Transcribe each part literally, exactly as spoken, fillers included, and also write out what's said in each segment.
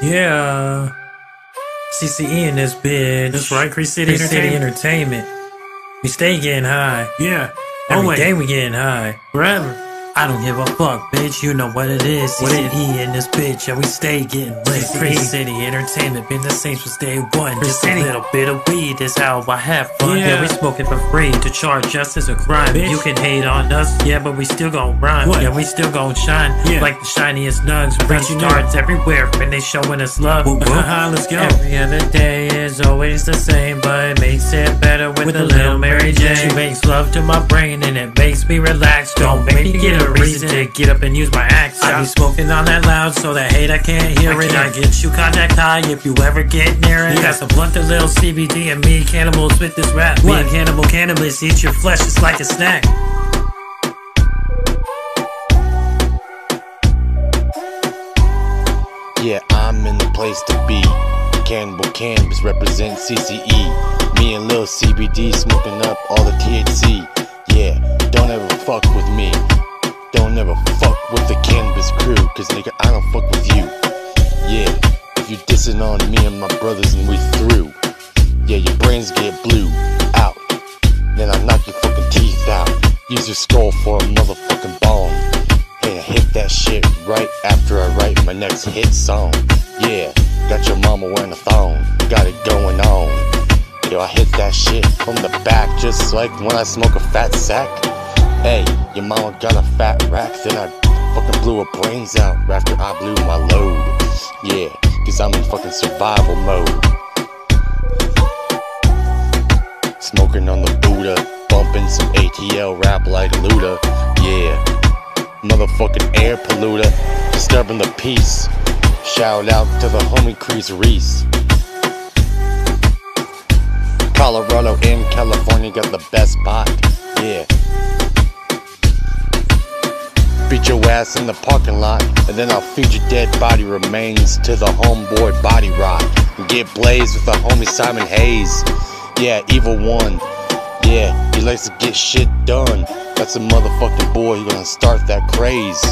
Yeah. C C E in this bitch. That's right, Crease City Crease City Entertainment. Entertainment. We stay getting high. Yeah. Every Always. day we getting high. Forever. I don't give a fuck, bitch. You know what it is. What C it C E in this bitch, and we stay getting lit. C C E. Crease City Entertainment, been the same since day one. Crease Just City. a little bit of weed is how I have fun. Yeah. Yeah, we smoking for free. To charge us is a crime. Bitch. You can hate on us, yeah, but we still gon' rhyme. What? Yeah, we still gon' shine. Yeah. Like the shiniest nugs. Bring What you know? stars everywhere, and they showing us love. Whoop, whoop. Let's go. Every other day is always the same, but it makes it better with, With a a little Mary Jane. Jane. She makes love to my brain and it makes me relax. Don't make me get a reason to get up and use my axe. I be smoking on that loud so that hate I can't hear I it. can't. I get you contact high if you ever get near it. Yeah. Got some blunt, a little C B D, and me cannibals with this rap. Me What? and Cannibal Kannabis eat your flesh just like a snack. Yeah, I'm in the place to be. Kannibal Kannabis represent C C E. Me and Lil C B D smoking up all the T H C. Yeah, don't ever fuck with me. Don't ever fuck with the Kannabis crew, cause nigga, I don't fuck with you. Yeah, if you dissing on me and my brothers and we through. Yeah, your brains get blue out. Then I knock your fucking teeth out. Use your skull for a motherfucking bomb. And I hit that shit right after I write my next hit song. Yeah, got your mama wearing a thong. Got it going on. Yo, I hit that shit from the back, just like when I smoke a fat sack. Hey, your mama got a fat rack. Then I fucking blew her brains out after I blew my load. Yeah, cause I'm in fucking survival mode. Smoking on the Buddha, bumping some A T L rap like Luda. Yeah, motherfucking air polluter, disturbing the peace. Shout out to the homie Crease, Reese. Colorado and California got the best spot. Yeah. Beat your ass in the parking lot, and then I'll feed your dead body remains to the homeboy body rot. And get blazed with the homie Simon Hayes. Yeah, evil one. Yeah, he likes to get shit done. That's a motherfucking boy, he gonna start that craze.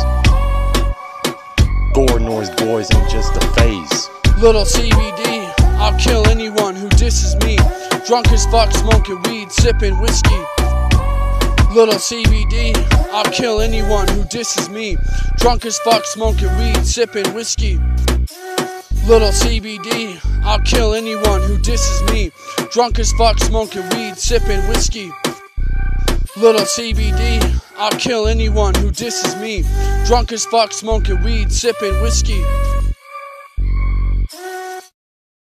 Gore noise boys ain't just a phase. Little C B D, I'll kill anyone who disses me. Drunk as fuck, smoking weed, sipping whiskey. Little C B D, I'll kill anyone who disses me. Drunk as fuck, smoking weed, sipping whiskey. Little C B D, I'll kill anyone who disses me. Drunk as fuck, smoking weed, sipping whiskey. Little C B D, I'll kill anyone who disses me. Drunk as fuck, smoking weed, sipping whiskey.